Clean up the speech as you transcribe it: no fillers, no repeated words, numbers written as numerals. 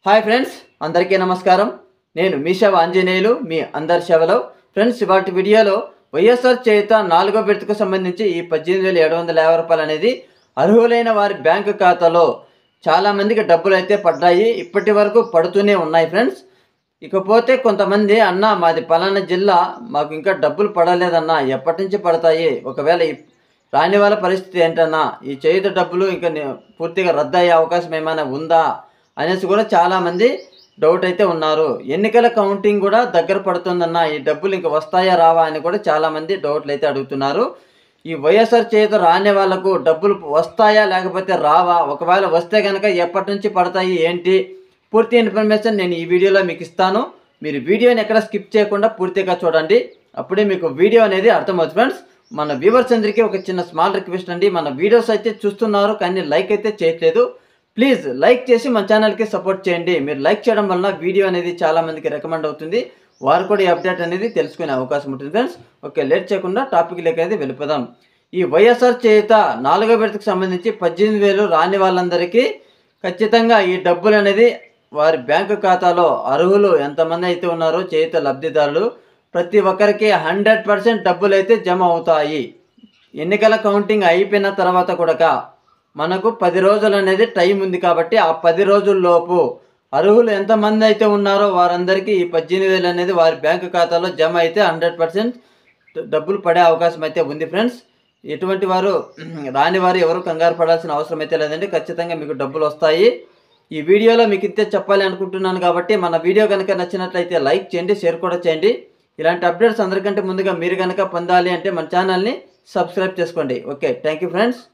Hi friends, అందరికీ నమస్కారం. నేను మీ సేవ ఆంజనేయులు, మీ అందరి సేవలో. ఫ్రెండ్స్, ఇవాటి వీడియోలో వైఎస్ఆర్ చేయుత 4వ విడతకు సంబంధించి ఈ 18,750 రూపాయలు అనేది అర్హులైన వారి బ్యాంకు ఖాతాలో చాలామందికి డబ్బులు అయితే పడ్డాయి. ఇప్పటి వరకు పడుతూనే ఉన్నాయి ఫ్రెండ్స్. ఇకపోతే కొంతమంది అన్న మాది పలానా జిల్లా, మాకు ఇంకా డబ్బులు పడలేదన్నా, ఎప్పటి నుంచి పడతాయి, ఒకవేళ రాని వాళ్ళ పరిస్థితి ఏంటన్నా, ఈ చేయుత డబ్బులు ఇంకా పూర్తిగా రద్దు అయ్యే అవకాశం ఏమైనా ఉందా అనేసి కూడా చాలామంది డౌట్ అయితే ఉన్నారు. ఎన్నికల కౌంటింగ్ కూడా దగ్గర పడుతుందన్న, ఈ డబ్బులు ఇంకా వస్తాయా రావా అని కూడా చాలామంది డౌట్లు అయితే అడుగుతున్నారు. ఈ వైఎస్ఆర్ చేయుత రాని వాళ్ళకు డబ్బులు వస్తాయా లేకపోతే రావా, ఒకవేళ వస్తే కనుక ఎప్పటి నుంచి పడతాయి ఏంటి, పూర్తి ఇన్ఫర్మేషన్ నేను ఈ వీడియోలో మీకు ఇస్తాను. మీరు వీడియోని ఎక్కడ స్కిప్ చేయకుండా పూర్తిగా చూడండి, అప్పుడే మీకు వీడియో అనేది అర్థమవుతుంది. ఫ్రెండ్స్, మన వ్యూవర్స్ అందరికీ ఒక చిన్న స్మాల్ రిక్వెస్ట్ అండి. మన వీడియోస్ అయితే చూస్తున్నారు కానీ లైక్ అయితే చేయట్లేదు. ప్లీజ్ లైక్ చేసి మన ఛానల్కి సపోర్ట్ చేయండి. మీరు లైక్ చేయడం వలన వీడియో అనేది చాలామందికి రికమెండ్ అవుతుంది, వారు కూడా ఈ అప్డేట్ అనేది తెలుసుకునే అవకాశం ఉంటుంది. ఫ్రెండ్స్, ఓకే, లేట్ చేయకుండా టాపిక్లోకి అయితే వెళ్ళిపోదాం. ఈ వైఎస్ఆర్ చేయుత 4వ విడతకు సంబంధించి 18,000 రాని వాళ్ళందరికీ ఖచ్చితంగా ఈ డబ్బులు అనేది వారి బ్యాంకు ఖాతాలో అర్హులు ఎంతమంది అయితే ఉన్నారో చేయుత లబ్ధిదారులు ప్రతి ఒక్కరికి 100% డబ్బులు అయితే జమ అవుతాయి. ఎన్నికల కౌంటింగ్ అయిపోయిన తర్వాత కూడా మనకు 10 రోజులు అనేది టైం ఉంది కాబట్టి ఆ 10 రోజుల్లోపు అర్హులు ఎంతమంది అయితే ఉన్నారో వారందరికీ ఈ 18,000 అనేది వారి బ్యాంకు ఖాతాలో జమ అయితే 100% డబ్బులు పడే అవకాశం అయితే ఉంది. ఫ్రెండ్స్, ఎటువంటి వారు రాని వారు ఎవరు కంగారు పడాల్సిన అవసరం అయితే లేదండి. ఖచ్చితంగా మీకు డబ్బులు వస్తాయి. ఈ వీడియోలో మీకు ఇంతే చెప్పాలి అనుకుంటున్నాను కాబట్టి మన వీడియో కనుక నచ్చినట్లయితే లైక్ చేయండి, షేర్ కూడా చేయండి. ఇలాంటి అప్డేట్స్ అందరికంటే ముందుగా మీరు కనుక పొందాలి అంటే మన ఛానల్ని సబ్స్క్రైబ్ చేసుకోండి. Okay, thank you friends.